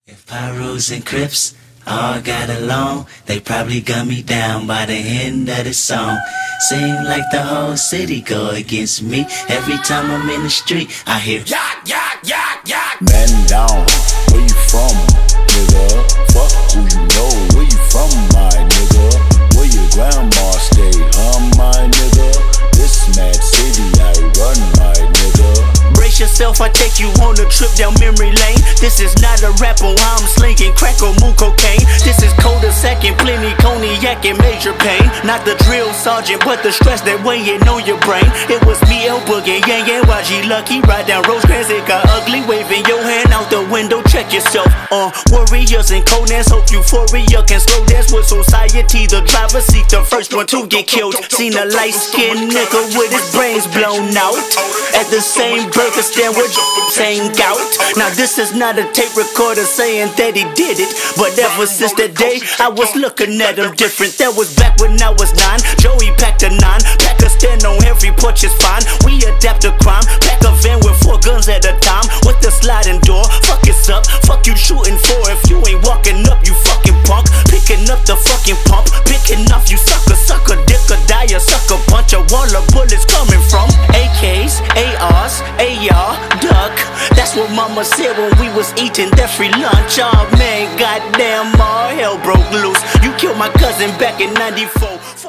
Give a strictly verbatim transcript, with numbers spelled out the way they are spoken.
If Pyros and Crips all got along, they probably gun me down by the end of the song. Seem like the whole city go against me. Every time I'm in the street, I hear yak, yak, yak, yak. Man down, where you from, nigga? Fuck who you know, where you from, my nigga? Where your grandma stay, huh, my nigga? This mad city I run, my nigga. Brace yourself, I take you on a trip down memory lane. This is not a rap on how I'm slinging crack or moon cocaine. This is cul-de-sac and plenty cognac and major pain. Not the drill sergeant, but the stress that weighing on your brain. It was me, El Boogie, Yang Yang, Y G Lucky. Ride down Rosecrans, it got ugly. Waving your hand out the window, check yourself. Uh, warriors and Conans, hope euphoria can slow dance with society. The driver seat, the first one to get killed. Seen a light-skinned nigga with his brains blown out at the same burger stand with same gout. Now this is not a tape recorder saying that he did it, but ever since that day I was looking at him different. That was back when I was nine. Joey packed a nine, pack a stand on every porch is fine. We adapt to crime, pack a van with four guns at a time with the sliding door. Fuck it's up, fuck you shooting for if you ain't walking up, you fucking punk. Picking up the fucking pump, picking off you sucker, sucker dick or die a sucker punch. A wall of bullets coming from A Ks, A Rs, A R, duck. That's what mama said when we was eating that free lunch. Oh man, goddamn, all hell broke loose. You killed my cousin back in ninety-four.